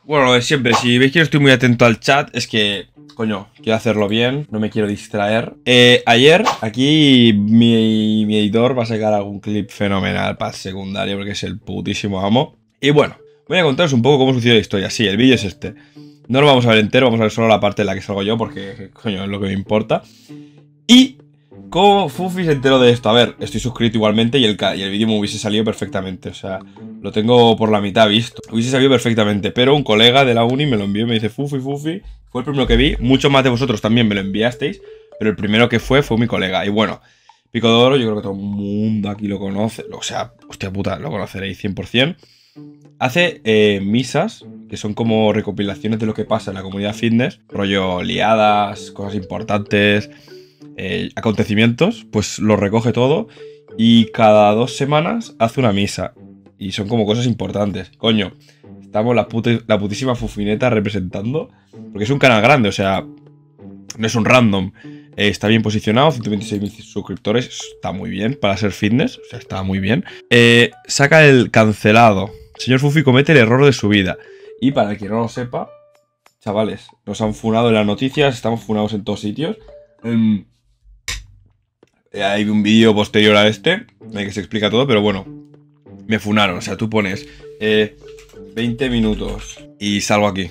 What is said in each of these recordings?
Bueno, lo de siempre, si veis que no estoy muy atento al chat, es que, coño, quiero hacerlo bien, no me quiero distraer. Ayer, aquí mi editor va a sacar algún clip fenomenal para el secundario, porque es el putísimo amo. Y bueno, voy a contaros un poco cómo sucedió la historia. Sí, el vídeo es este. No lo vamos a ver entero, vamos a ver solo la parte en la que salgo yo, porque, coño, es lo que me importa. Y ¿cómo Fufi se enteró de esto? A ver, estoy suscrito igualmente y el vídeo me hubiese salido perfectamente. O sea, lo tengo por la mitad visto. Hubiese salido perfectamente, pero un colega de la uni me lo envió y me dice Fufi. Fue el primero que vi. Muchos más de vosotros también me lo enviasteis, pero el primero que fue mi colega. Y bueno, Pico de Oro, yo creo que todo el mundo aquí lo conoce. O sea, hostia puta, lo conoceréis 100%. Hace misas, que son como recopilaciones de lo que pasa en la comunidad fitness. Rollo liadas, cosas importantes, acontecimientos, pues lo recoge todo y cada 2 semanas hace una misa. Y son como cosas importantes. Coño, estamos la putísima Fufineta representando, porque es un canal grande, o sea, no es un random. Está bien posicionado, 126.000 suscriptores, está muy bien para ser fitness, o sea, está muy bien. Saca el cancelado. Señor Fufi comete el error de su vida. Y para el que no lo sepa, chavales, nos han funado en las noticias, estamos funados en todos sitios. Hay un vídeo posterior a este, en el que se explica todo, pero bueno, me funaron. O sea, tú pones 20 minutos y salgo aquí.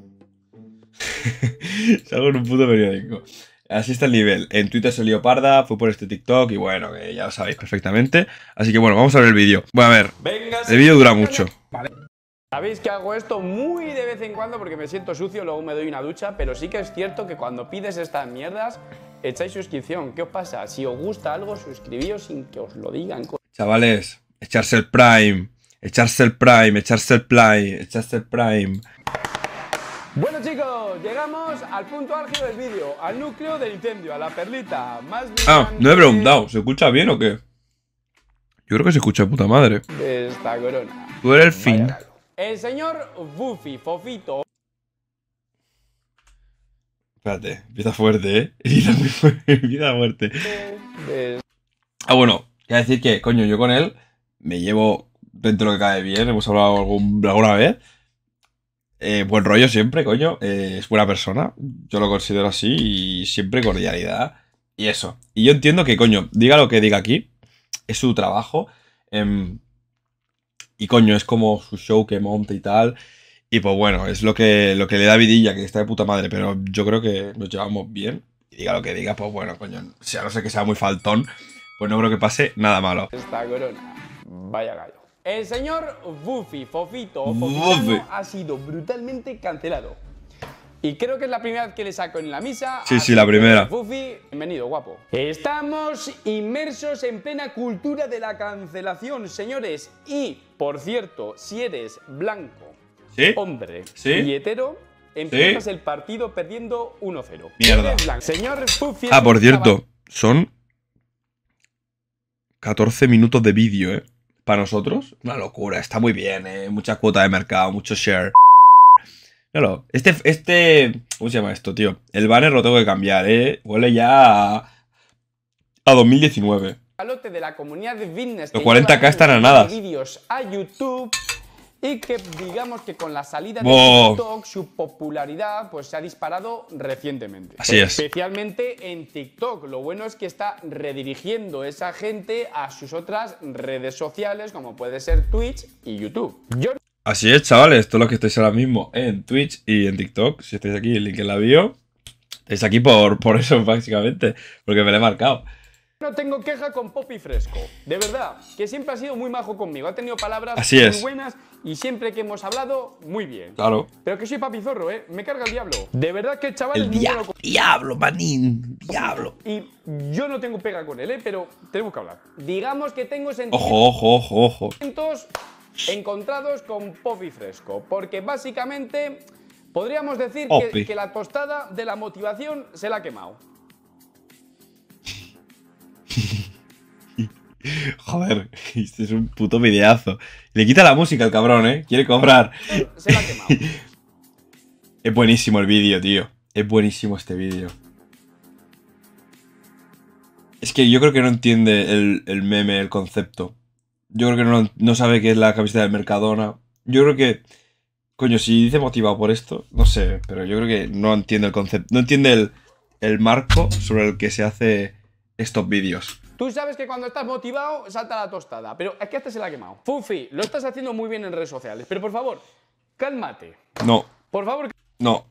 Salgo en un puto periódico. Así está el nivel. En Twitter se lió parda, fue por este TikTok y bueno, que ya lo sabéis perfectamente. Así que bueno, vamos a ver el vídeo. Bueno, a ver, el vídeo dura mucho. Vale. Sabéis que hago esto muy de vez en cuando porque me siento sucio, luego me doy una ducha, pero sí que es cierto que cuando pides estas mierdas, echáis suscripción. ¿Qué os pasa? Si os gusta algo, suscribíos sin que os lo digan. Chavales, echarse el Prime, echarse el Prime, echarse el Prime, echarse el Prime. Bueno chicos, llegamos al punto álgido del vídeo, al núcleo del incendio, a la perlita más brillante... No he preguntado, ¿se escucha bien o qué? Yo creo que se escucha de puta madre. De esta corona. Tú eres el fin. El señor Fufi, Fofito... Espérate, empieza fuerte, ¿eh? Empieza fuerte. Bueno, quiero decir que, coño, yo con él me llevo dentro de lo que cae bien, hemos hablado alguna vez. Buen rollo siempre, coño. Es buena persona. Yo lo considero así y siempre cordialidad. Y eso. Y yo entiendo que, coño, diga lo que diga aquí. Es su trabajo. Y, coño, es como su show que monta y tal. Y, pues, bueno, es lo que le da vidilla, que está de puta madre. Pero yo creo que nos llevamos bien. Y diga lo que diga, pues, bueno, coño. O sea, no sé que sea muy faltón. Pues no creo que pase nada malo. Esta corona. Vaya gallo. El señor Fufi, Fofito, ha sido brutalmente cancelado. Y creo que es la primera vez que le saco en la misa. Sí, la primera. Fufi, bienvenido, guapo. Estamos inmersos en plena cultura de la cancelación, señores. Y, por cierto, si eres blanco, hombre y hetero, empiezas el partido perdiendo 1-0. Mierda. Señor Fufi. Por cierto, son 14 minutos de vídeo, para nosotros, una locura. Está muy bien, mucha cuota de mercado, mucho share. Claro, ¿cómo se llama esto, tío? El banner lo tengo que cambiar, Huele ya a 2019. De la comunidad de fitness. Los 40K están a nada. Vídeos a YouTube. Y que digamos que con la salida de TikTok su popularidad pues se ha disparado recientemente. Así es. Especialmente en TikTok. Lo bueno es que está redirigiendo esa gente a sus otras redes sociales como puede ser Twitch y YouTube. Así es, chavales. Todos los que estáis ahora mismo en Twitch y en TikTok, si estáis aquí, el link en la bio, estáis aquí por eso básicamente, porque me lo he marcado. No tengo queja con Poppy Fresco, de verdad, que siempre ha sido muy majo conmigo, ha tenido palabras muy buenas y siempre que hemos hablado, muy bien. Claro. Pero que soy papizorro, me carga el diablo. De verdad que el chaval el diablo, manín, diablo. Y yo no tengo pega con él, pero tenemos que hablar. Digamos que tengo sentimientos Ojo. encontrados con Poppy Fresco, porque básicamente podríamos decir que la tostada de la motivación se la ha quemado. Joder, este es un puto videazo. Le quita la música al cabrón, quiere cobrar. Se la ha quemado. Es buenísimo el vídeo, tío. Es buenísimo este vídeo. Es que yo creo que no entiende el meme, el concepto. Yo creo que no sabe qué es la camiseta del Mercadona. Yo creo que Coño, si dice motivado por esto, no sé, pero yo creo que no entiende el concepto, no entiende el marco sobre el que se hace estos vídeos. Tú sabes que cuando estás motivado salta la tostada, pero es que este se la ha quemado. Fufi, lo estás haciendo muy bien en redes sociales, pero por favor, cálmate. No. Por favor. No.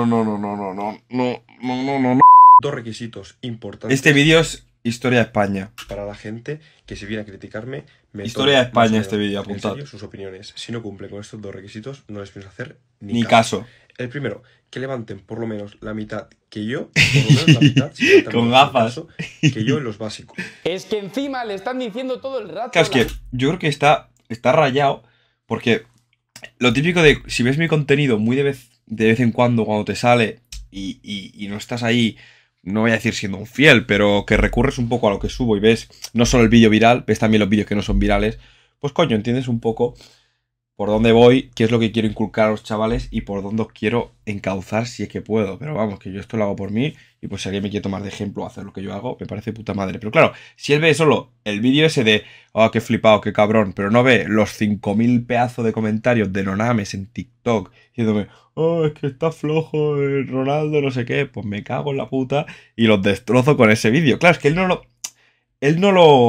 Dos requisitos importantes. Este vídeo es historia de España. Para la gente que si viene a criticarme, Historia de España este vídeo, apuntado. En serio, sus opiniones. Si no cumple con estos dos requisitos, no les pienso hacer ni caso. El primero, que levanten por lo menos la mitad que yo, por lo menos la mitad, si con gafas, que yo en los básicos. Es que encima le están diciendo todo el rato. Claro, es que yo creo que está rayado porque lo típico de si ves mi contenido muy de vez en cuando te sale y no estás ahí, no voy a decir siendo un fiel, pero que recurres un poco a lo que subo y ves no solo el vídeo viral, ves también los vídeos que no son virales, pues coño, entiendes un poco por dónde voy, qué es lo que quiero inculcar a los chavales y por dónde os quiero encauzar si es que puedo. Pero vamos, que yo esto lo hago por mí y pues si alguien me quiere tomar de ejemplo a hacer lo que yo hago, me parece puta madre. Pero claro, si él ve solo el vídeo ese de oh, qué flipado, qué cabrón, pero no ve los 5000 pedazos de comentarios de nonames en TikTok diciéndome oh, es que está flojo el Ronaldo, no sé qué, pues me cago en la puta y los destrozo con ese vídeo. Claro, es que él no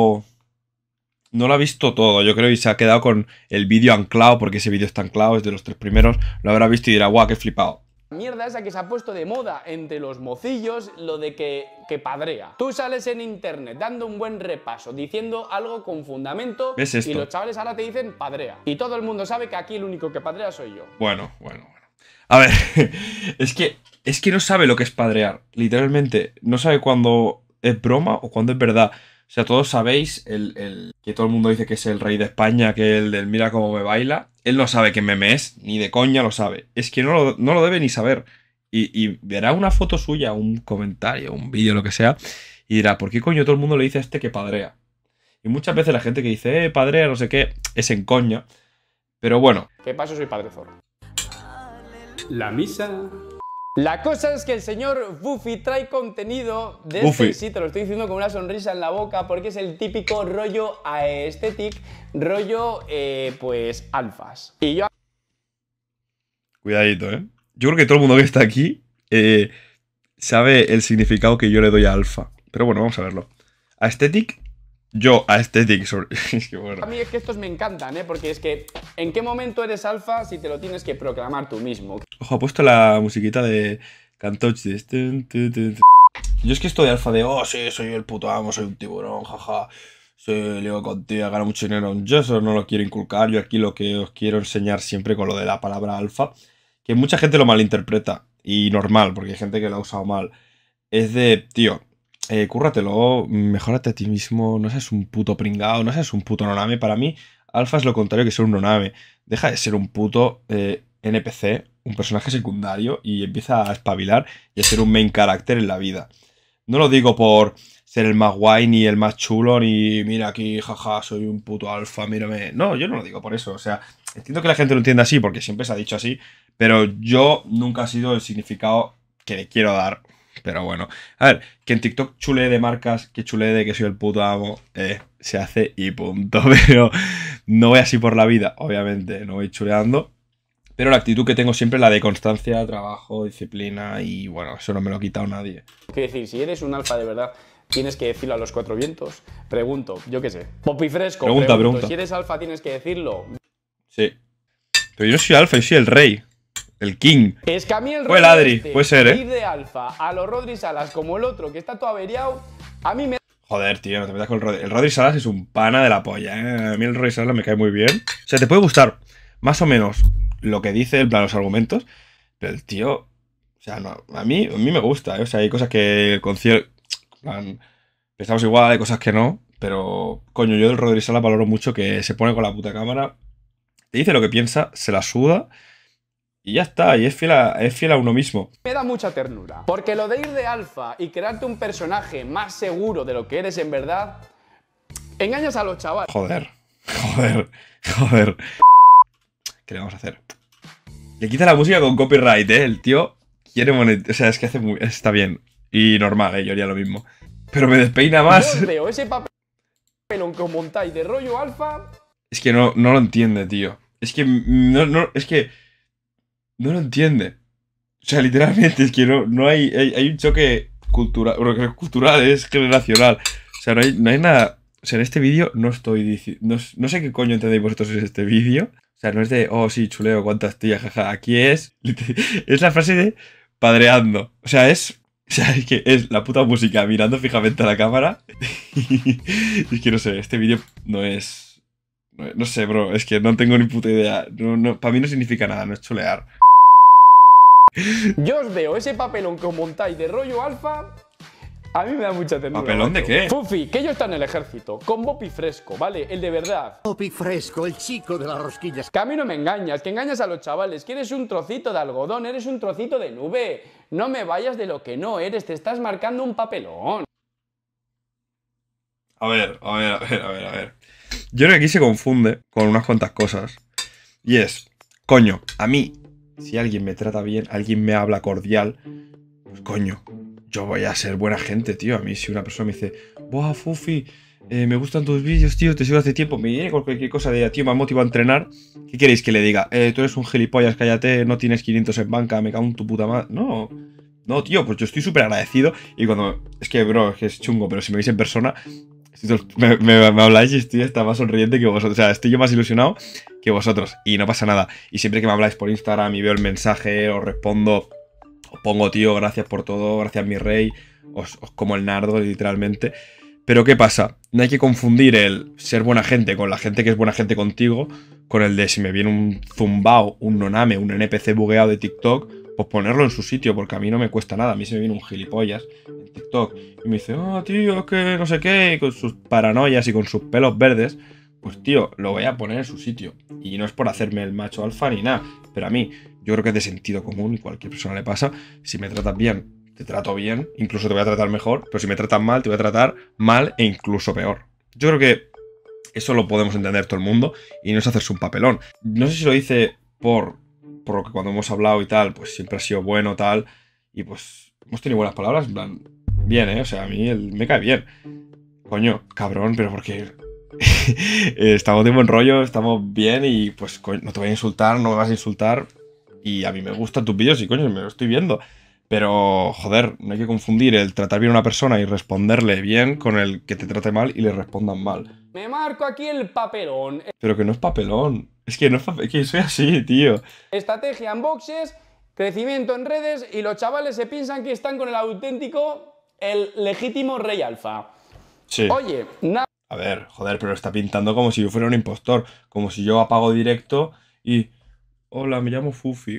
lo ha visto todo, yo creo, y se ha quedado con el vídeo anclado, porque ese vídeo está anclado, es de los 3 primeros, lo habrá visto y dirá, guau, qué flipado. Mierda esa que se ha puesto de moda entre los mocillos, lo de que padrea. Tú sales en internet dando un buen repaso, diciendo algo con fundamento, ¿Ves esto? Y los chavales ahora te dicen padrea. Y todo el mundo sabe que aquí el único que padrea soy yo. Bueno. A ver, es que no sabe lo que es padrear, literalmente, no sabe cuándo es broma o cuándo es verdad. O sea, todos sabéis que todo el mundo dice que es el rey de España, que el del mira cómo me baila. Él no sabe qué meme es, ni de coña lo sabe. Es que no lo debe ni saber. Y verá una foto suya, un comentario, un vídeo, lo que sea, y dirá, ¿por qué coño todo el mundo le dice a este que padrea? Y muchas veces la gente que dice, padrea, no sé qué, es en coña. Pero bueno. ¿Qué paso? Soy padre zorro. La misa. La cosa es que el señor Fufi trae contenido de este, sí, te lo estoy diciendo con una sonrisa en la boca, porque es el típico rollo aesthetic, rollo, pues, alfas. Y yo... Cuidadito, ¿eh? Yo creo que todo el mundo que está aquí sabe el significado que yo le doy a alfa. Pero bueno, vamos a verlo. Aesthetic, yo aesthetic. Es que bueno. A mí es que estos me encantan, ¿eh? Porque es que, ¿en qué momento eres alfa si te lo tienes que proclamar tú mismo? Ojo, ha puesto la musiquita de Cantoch. Yo es que esto de alfa de, oh, sí, soy el puto amo, soy un tiburón, jaja. Sí, ligo contigo, gano mucho dinero. Yo eso no lo quiero inculcar. Yo aquí lo que os quiero enseñar siempre con lo de la palabra alfa, que mucha gente lo malinterpreta. Y normal, porque hay gente que lo ha usado mal. Es de, tío, cúrratelo, mejórate a ti mismo, no seas un puto pringao, no seas un puto noname. Para mí, alfa es lo contrario que ser un noname. Deja de ser un puto NPC, un personaje secundario, y empieza a espabilar y a ser un main character en la vida. No lo digo por ser el más guay, ni el más chulo, ni mira aquí, jaja, soy un puto alfa, mírame. No, yo no lo digo por eso. O sea, entiendo que la gente lo entienda así, porque siempre se ha dicho así, pero yo nunca ha sido el significado que le quiero dar. Pero bueno, a ver, que en TikTok chulee de marcas, que chulee de que soy el puto amo, se hace y punto. Pero no voy así por la vida, obviamente, no voy chuleando. Pero la actitud que tengo siempre es la de constancia, trabajo, disciplina y bueno, eso no me lo ha quitado nadie. Quiero decir, si eres un alfa de verdad, tienes que decirlo a los 4 vientos. Pregunto, yo qué sé. Popi fresco, pregunto. Si eres alfa, tienes que decirlo. Sí. Pero yo no soy alfa, yo soy el rey. El king. Es que a mí el rey Adri, puede ser, ir de alfa a los Rodri Salas como el otro, que está todo averiado, a mí me... Joder, tío, no te metas con el Rodri. El Rodri Salas es un pana de la polla, ¿eh? A mí el Rodri Salas me cae muy bien. O sea, te puede gustar más o menos lo que dice, en plan, los argumentos, pero el tío... O sea, no, a mí me gusta, ¿eh? O sea, hay cosas que el concierto... Pensamos igual, hay cosas que no, pero... Coño, yo del Rodri Salas valoro mucho que se pone con la puta cámara, te dice lo que piensa, se la suda... Y ya está, y es fiel a uno mismo. Me da mucha ternura. Porque lo de ir de alfa y crearte un personaje más seguro de lo que eres en verdad, engañas a los chavales. Joder. ¿Qué le vamos a hacer? Le quita la música con copyright, ¿eh? El tío quiere monetizar. O sea, es que está bien. Y normal, ¿eh? Yo haría lo mismo. Pero me despeina más. Yo veo ese papelón que os montáis de rollo alfa. Es que no lo entiende, tío. Es que no lo entiende. O sea, literalmente es que no hay un choque cultural, bueno, que es cultural, es generacional. O sea, no hay nada. O sea, en este vídeo no estoy diciendo. No sé qué coño entendéis vosotros en este vídeo. O sea, no es de, oh, sí, chuleo, cuántas tías, jaja. Aquí es. Es la frase de padreando. O sea, es. O sea, es que es la puta música mirando fijamente a la cámara. Es que no sé, este vídeo no es. No sé, bro, es que no tengo ni puta idea. Para mí no significa nada, no es chulear. Yo os veo ese papelón que os montáis de rollo alfa. A mí me da mucha ternura. ¿Papelón de qué? Fufi, que yo está en el ejército, con Bopi Fresco, ¿vale? El de verdad. Bopi Fresco, el chico de las rosquillas. Que a mí no me engañas, que engañas a los chavales, que eres un trocito de algodón, eres un trocito de nube. No me vayas de lo que no eres, te estás marcando un papelón. A ver. Yo creo que aquí se confunde con unas cuantas cosas. Y es, coño, a mí, si alguien me trata bien, alguien me habla cordial, pues coño, yo voy a ser buena gente, tío. A mí si una persona me dice, buah, Fufi, me gustan tus vídeos, tío, te sigo hace tiempo, me viene con cualquier cosa de, tío, me ha motivado a entrenar, ¿qué queréis que le diga? Tú eres un gilipollas, cállate, no tienes 500 en banca, me cago en tu puta madre. No, tío, pues yo estoy súper agradecido. Y cuando, es que, bro, es que es chungo, pero si me veis en persona, me habláis y estoy hasta más sonriente que vosotros. O sea, estoy yo más ilusionado que vosotros. Y no pasa nada. Y siempre que me habláis por Instagram y veo el mensaje, os respondo, os pongo, tío, gracias por todo, gracias mi rey. Os como el nardo, literalmente. Pero ¿qué pasa? No hay que confundir el ser buena gente con la gente que es buena gente contigo, con el de si me viene un zumbao, un noname, un NPC bugueado de TikTok, pues ponerlo en su sitio, porque a mí no me cuesta nada. A mí se me viene un gilipollas en TikTok y me dice, oh, tío, es que no sé qué, y con sus paranoias y con sus pelos verdes, pues tío, lo voy a poner en su sitio. Y no es por hacerme el macho alfa ni nada, pero a mí, yo creo que es de sentido común y cualquier persona le pasa. Si me tratas bien, te trato bien, incluso te voy a tratar mejor, pero si me tratas mal, te voy a tratar mal e incluso peor. Yo creo que eso lo podemos entender todo el mundo y no es hacerse un papelón. No sé si lo dice por lo que cuando hemos hablado y tal, pues siempre ha sido bueno, tal, y pues hemos tenido buenas palabras, en plan, bien, o sea, a mí me cae bien. Coño, cabrón, pero porque estamos de buen rollo, estamos bien y pues coño, no te voy a insultar, no me vas a insultar y a mí me gustan tus vídeos y coño, me lo estoy viendo. Pero, joder, no hay que confundir el tratar bien a una persona y responderle bien con el que te trate mal y le respondan mal. Me marco aquí el papelón. Pero que no es papelón. Es que no es papelón, es que soy así, tío. Estrategia en boxes, crecimiento en redes y los chavales se piensan que están con el auténtico, el legítimo rey alfa. Sí. Oye, a ver, joder, pero lo está pintando como si yo fuera un impostor. Como si yo apago directo y... Hola, me llamo Fufi.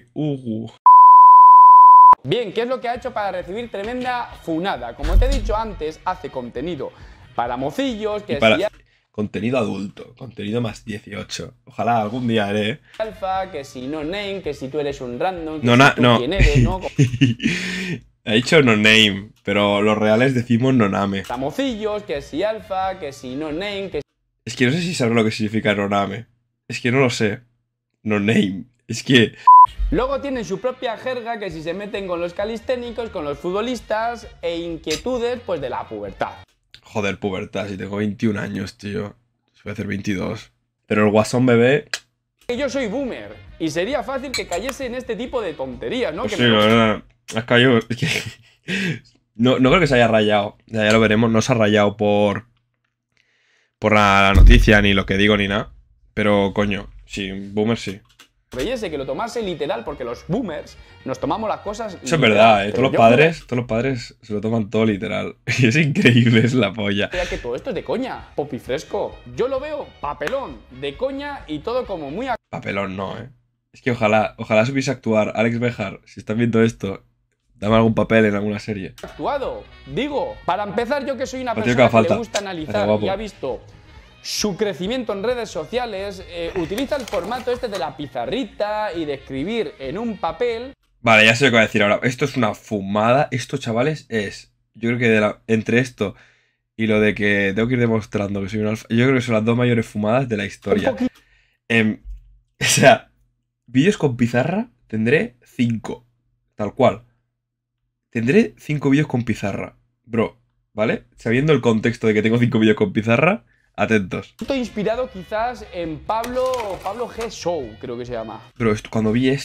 Bien, ¿qué es lo que ha hecho para recibir tremenda funada? Como te he dicho antes, hace contenido para mocillos, que para contenido adulto, contenido más 18. Ojalá algún día haré. Alfa, que si no name, que si tú eres un random, que no, si tú no. quién eres, ¿no? Ha dicho no name, pero los reales decimos noname. Para mocillos, que si alfa, que si no name, que... Es que no sé si sabré lo que significa noname. Es que no lo sé. No name. Es que... Luego tienen su propia jerga que si se meten con los calisténicos, con los futbolistas e inquietudes pues de la pubertad. Joder, pubertad, si tengo 21 años, tío. Voy a hacer 22. Pero el guasón bebé... Yo soy boomer y sería fácil que cayese en este tipo de tonterías, ¿no? Pues que sí, no, has caído... Es que... no creo que se haya rayado. Ya lo veremos. No se ha rayado por la noticia, ni lo que digo, ni nada. Pero, coño, sí, boomer sí. Creyese que lo tomase literal, porque los boomers nos tomamos las cosas. Eso es verdad, todos los padres se lo toman todo literal. Y es increíble, es la polla. Que todo esto es de coña, Bopi Fresco. Yo lo veo papelón, de coña y todo como muy... Papelón no, Es que ojalá supiese actuar. Alex Bejar, si están viendo esto, dame algún papel en alguna serie. Actuado, digo, para empezar yo que soy una persona que le gusta analizar y ha visto su crecimiento en redes sociales, utiliza el formato este de la pizarrita y de escribir en un papel. Vale, ya sé lo que voy a decir ahora. Esto es una fumada. Esto, chavales, es... Yo creo que entre esto y lo de que tengo que ir demostrando que soy un alfa, yo creo que son las dos mayores fumadas de la historia. O sea, vídeos con pizarra tendré 5. Tal cual. Tendré 5 vídeos con pizarra. Bro, ¿vale? Sabiendo el contexto de que tengo 5 vídeos con pizarra... Atentos. Estoy inspirado quizás en Pablo G. Show, creo que se llama. Pero cuando vi esto,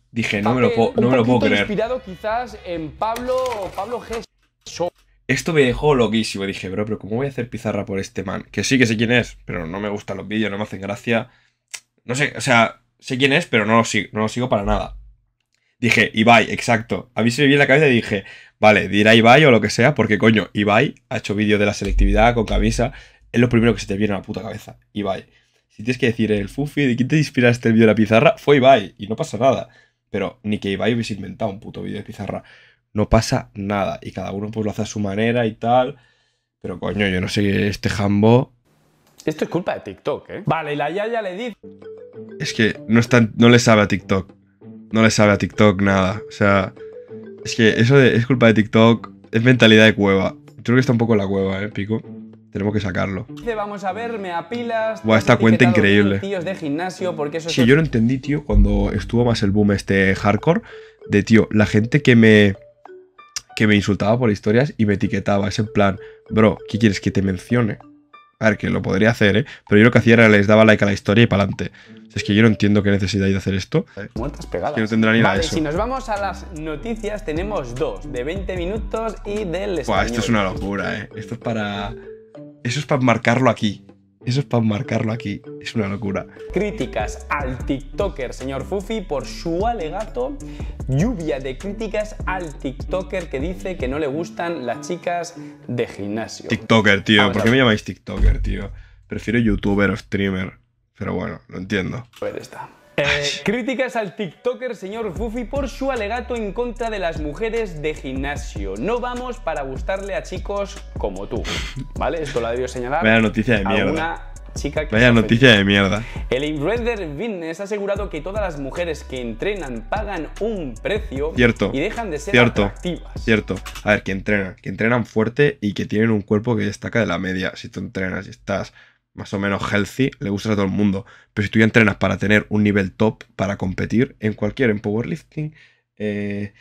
Dije, no me lo puedo creer. Inspirado quizás en Pablo G. Esto me dejó loquísimo. Dije, bro, pero ¿cómo voy a hacer pizarra por este man? Que sí quién es, pero no me gustan los vídeos, no me hacen gracia. No sé, o sea, sé quién es, pero no lo sigo para nada. Dije, Ibai, exacto. A mí se me viene en la cabeza y dije, vale, dirá Ibai o lo que sea, porque coño, Ibai ha hecho vídeos de la selectividad con camisa. Es lo primero que se te viene a la puta cabeza. Ibai. Si tienes que decir el Fufi, ¿de quién te inspiraste el vídeo de la pizarra? Fue Ibai, y no pasa nada. Pero ni que Ibai hubiese inventado un puto vídeo de pizarra. No pasa nada. Y cada uno pues lo hace a su manera y tal. Pero coño, yo no sé, este jambo... Esto es culpa de TikTok, ¿eh? Vale, y la Yaya le dice... Es que no le sabe a TikTok. No le sabe a TikTok nada. O sea, es que eso es culpa de TikTok. Es mentalidad de cueva. Yo creo que está un poco en la cueva, Pico. Tenemos que sacarlo. Dice, vamos a ver, me apilas. Buah, esta cuenta increíble. Tíos de gimnasio porque eso sí, yo lo entendí, tío, cuando estuvo más el boom este hardcore. De, tío, la gente que me insultaba por historias y me etiquetaba. Es en plan, bro, ¿qué quieres que te mencione? A ver, que lo podría hacer, ¿eh? Pero yo lo que hacía era les daba like a la historia y para adelante. Es que yo no entiendo qué necesidad hay de hacer esto. Muertas pegadas. Que no tendrá ni nada de eso. Si nos vamos a las noticias, tenemos dos, de 20 minutos y del español. Buah, esto es una locura, ¿eh? Esto es para... Eso es para marcarlo aquí. Eso es para marcarlo aquí. Es una locura. Críticas al TikToker señor Fufi por su alegato. Lluvia de críticas al TikToker que dice que no le gustan las chicas de gimnasio. TikToker, tío. ¿Por qué me llamáis TikToker, tío? Prefiero youtuber o streamer. Pero bueno, lo entiendo. A ver esta. Críticas al TikToker señor Fufi por su alegato en contra de las mujeres de gimnasio. No vamos para gustarle a chicos como tú, ¿vale? Esto lo ha debido señalar. Vaya noticia de a mierda. una chica que vaya noticia de mierda. El influencer Fitness ha asegurado que todas las mujeres que entrenan pagan un precio cierto, y dejan de ser atractivas. Cierto. A ver, que entrenan fuerte y que tienen un cuerpo que destaca de la media. Si tú entrenas y estás más o menos healthy, le gustas a todo el mundo. Pero si tú ya entrenas para tener un nivel top, para competir en powerlifting, en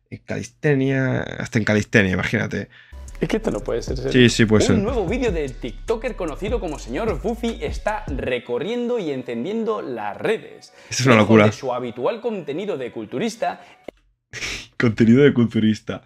calistenia, hasta en calistenia, imagínate. Es que esto no puede ser serio. Sí, puede ser. Un nuevo vídeo del TikToker conocido como señor Fufi está recorriendo y encendiendo las redes. Esto es una locura. De su habitual contenido de culturista. Contenido de culturista.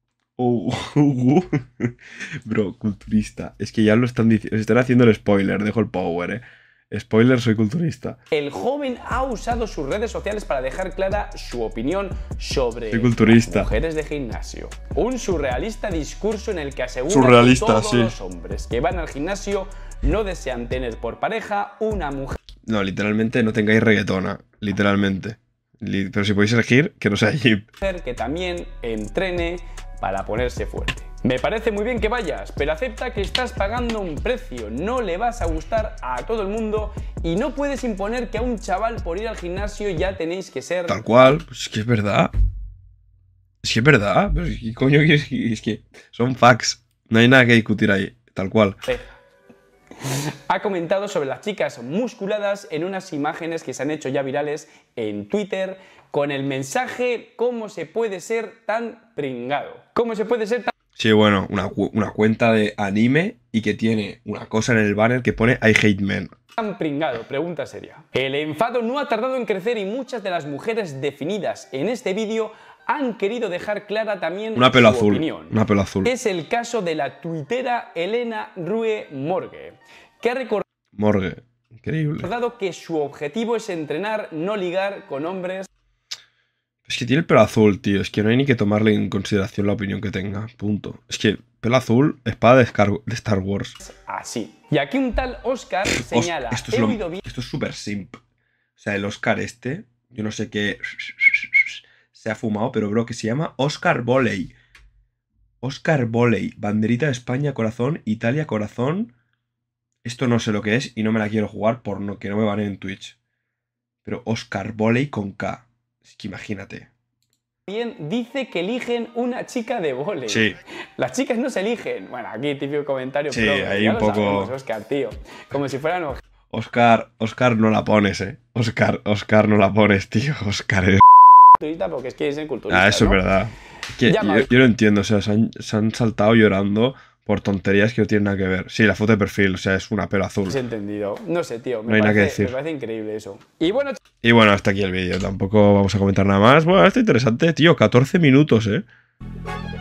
Bro, culturista. Es que ya lo están diciendo. Están haciendo el spoiler. Dejo el power, Spoiler, soy culturista. El joven ha usado sus redes sociales para dejar clara su opinión sobre soy culturista. Las mujeres de gimnasio. Un surrealista discurso en el que asegura que todos los hombres que van al gimnasio no desean tener por pareja una mujer. No, literalmente no tengáis reggaetona. Literalmente. Pero si podéis elegir, que no sea Jeep. Que también entrene para ponerse fuerte. Me parece muy bien que vayas, pero acepta que estás pagando un precio, no le vas a gustar a todo el mundo y no puedes imponer que a un chaval por ir al gimnasio ya tenéis que ser... Tal cual, pues es que es verdad. Es que es verdad, pero ¿qué coño quieres? Es que son facts, no hay nada que discutir ahí, tal cual. Ha comentado sobre las chicas musculadas en unas imágenes que se han hecho ya virales en Twitter con el mensaje ¿cómo se puede ser tan pringado? ¿Cómo se puede ser tan... Sí, bueno, una cuenta de anime y que tiene una cosa en el banner que pone I hate men. Tan pringado, pregunta seria. El enfado no ha tardado en crecer y muchas de las mujeres definidas en este vídeo han querido dejar clara también una pelo su azul, opinión. Una pelo azul. Es el caso de la tuitera Elena Rue Morgue, que ha recordado Morgue, increíble. que su objetivo es entrenar, no ligar con hombres. Es que tiene el pelo azul, tío. Es que no hay ni que tomarle en consideración la opinión que tenga. Punto. Es que pelo azul, espada de Star Wars. Así. Y aquí un tal Oscar señala... Esto es súper simp. O sea, el Oscar este, yo no sé qué se ha fumado, pero bro, que se llama Oscar Volley. Oscar Volley. Banderita de España, corazón. Italia, corazón. Esto no sé lo que es y no me la quiero jugar por no que no me van en Twitch. Pero Oscar Volley con K. Es que imagínate. Bien, dice que eligen una chica de vóley. Sí. Las chicas no se eligen. Bueno, aquí típico comentario. Sí, ahí un poco... sabemos, Oscar, tío. Como si fueran... Oscar no la pones, Oscar no la pones, tío. Oscar es... Porque es que es en culturista, eso ¿no? es verdad. Es que yo no entiendo, o sea, se han saltado llorando por tonterías que no tienen nada que ver. Sí, la foto de perfil, o sea, es una pelo azul. Has entendido. No sé, tío. No hay nada que decir. Me parece increíble eso. Y bueno, hasta aquí el vídeo. Tampoco vamos a comentar nada más. Bueno, está interesante, tío. 14 minutos,